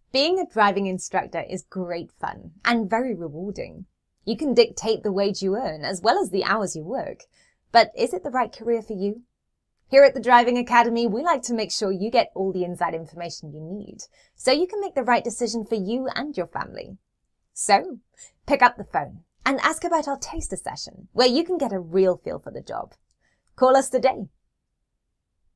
Being a driving instructor is great fun and very rewarding. You can dictate the wage you earn as well as the hours you work. But is it the right career for you? Here at the Driving Academy, we like to make sure you get all the inside information you need so you can make the right decision for you and your family. So, pick up the phone and ask about our taster session where you can get a real feel for the job. Call us today